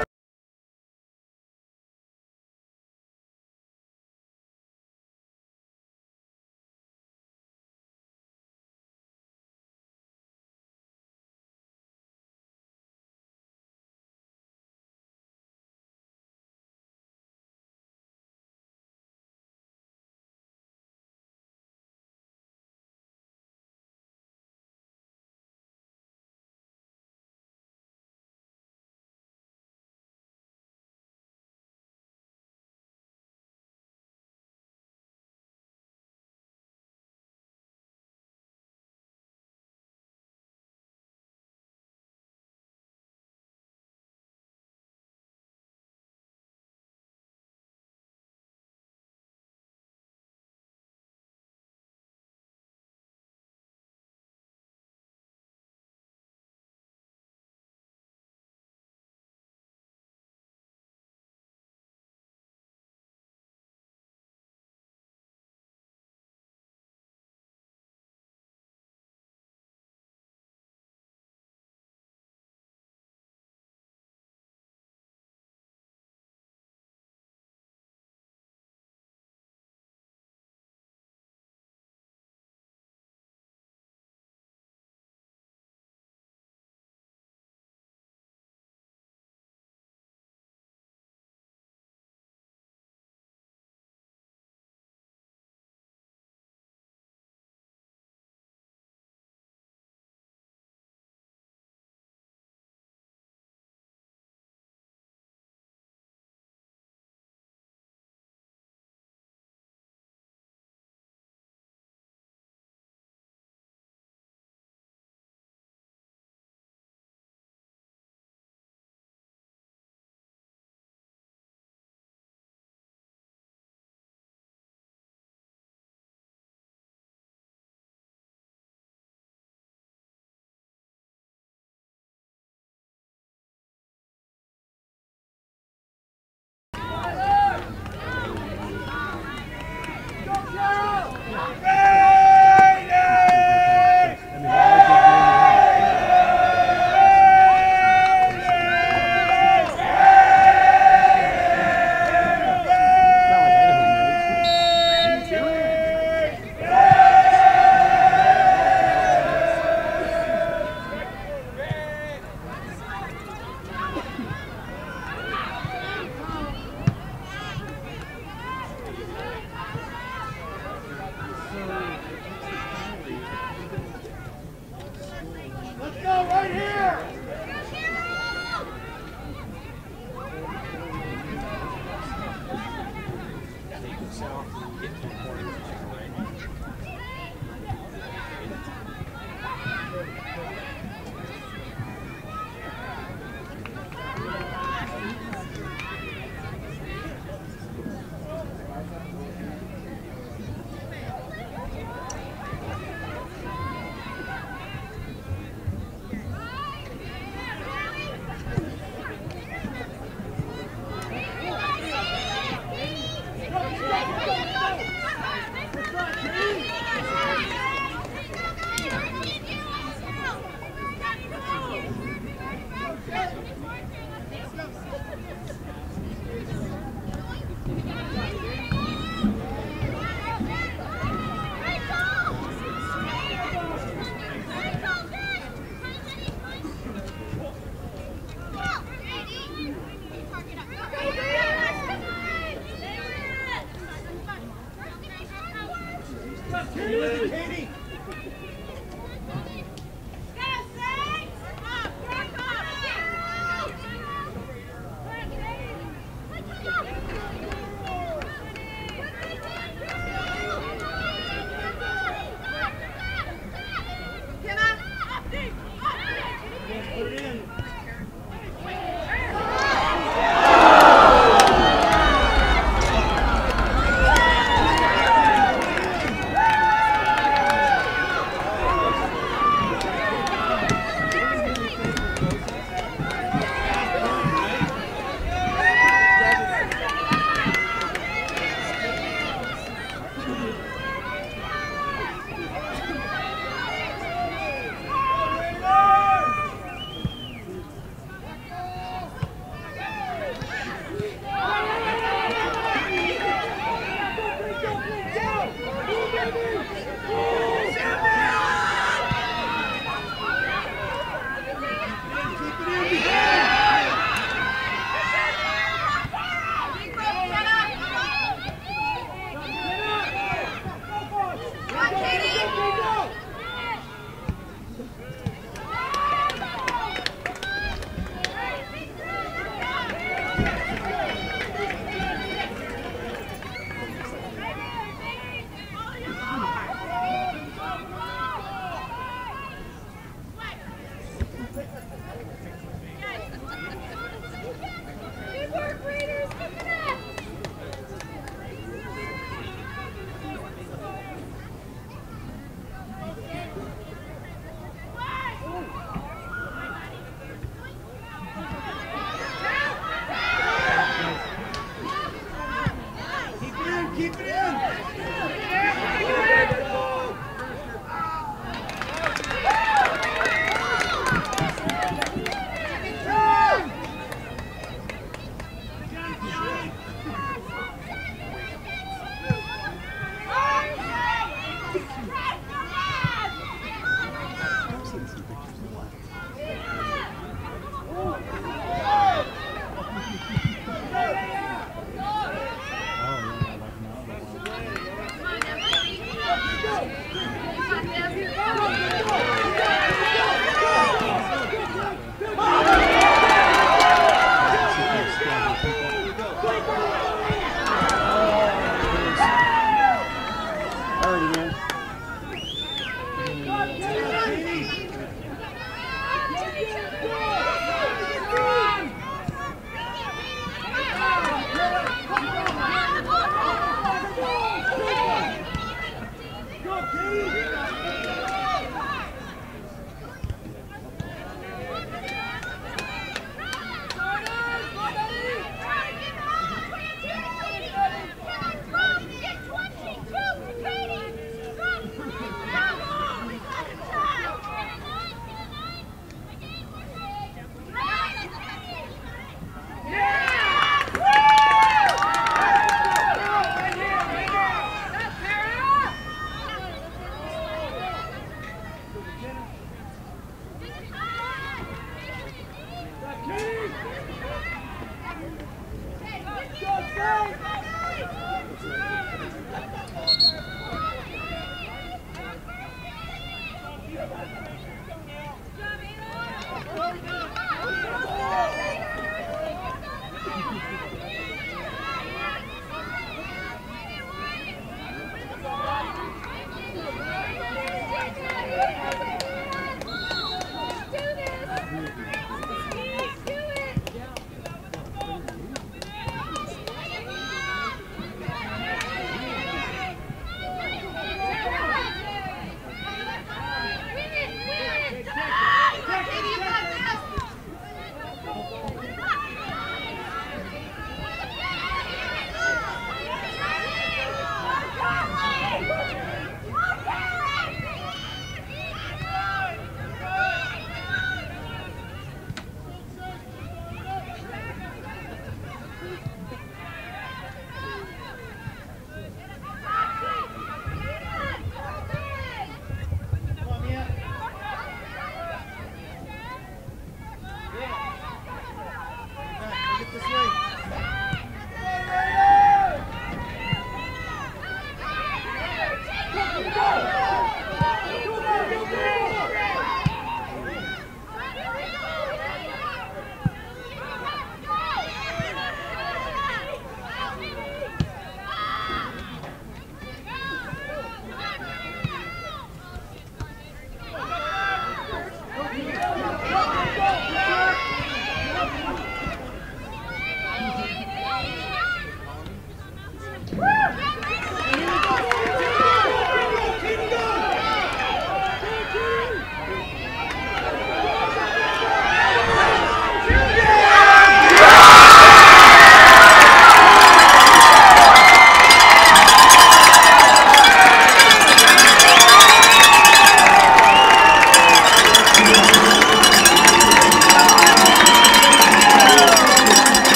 Katie!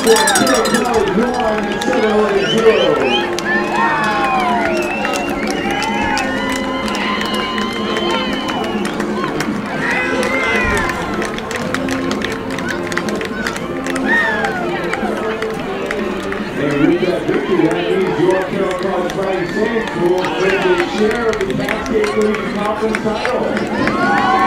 Carroll College won 7-0. And with that victory, that means York Carroll College Fighting Saints will win the share of the Cascade League Conference title.